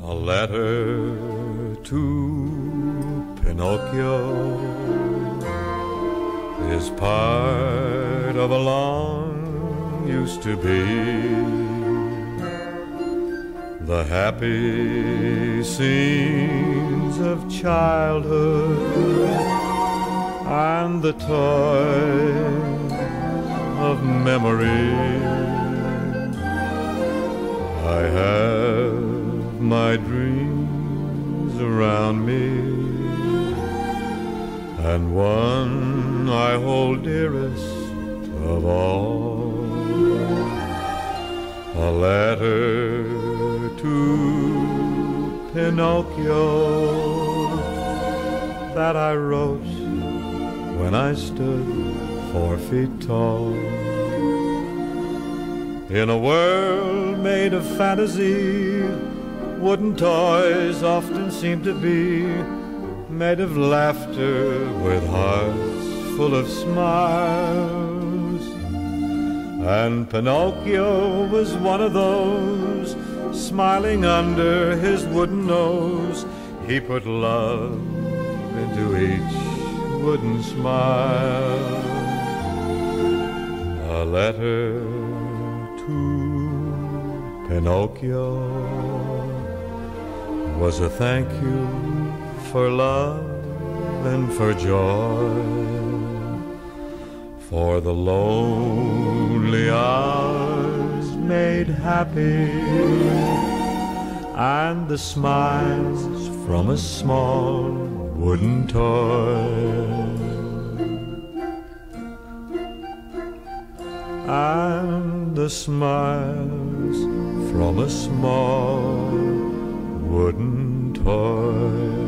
A letter to Pinocchio is part of a long used to be, the happy scenes of childhood and the toys of memory. I have my dreams around me, and one I hold dearest of all, a letter to Pinocchio that I wrote when I stood 4 feet tall. In a world made of fantasy, wooden toys often seem to be made of laughter with hearts full of smiles. And Pinocchio was one of those, smiling under his wooden nose. He put love into each wooden smile. A letter to Pinocchio was a thank you for love and for joy, for the lonely hours made happy, and the smiles from a small wooden toy, and the smiles from a small wooden toy.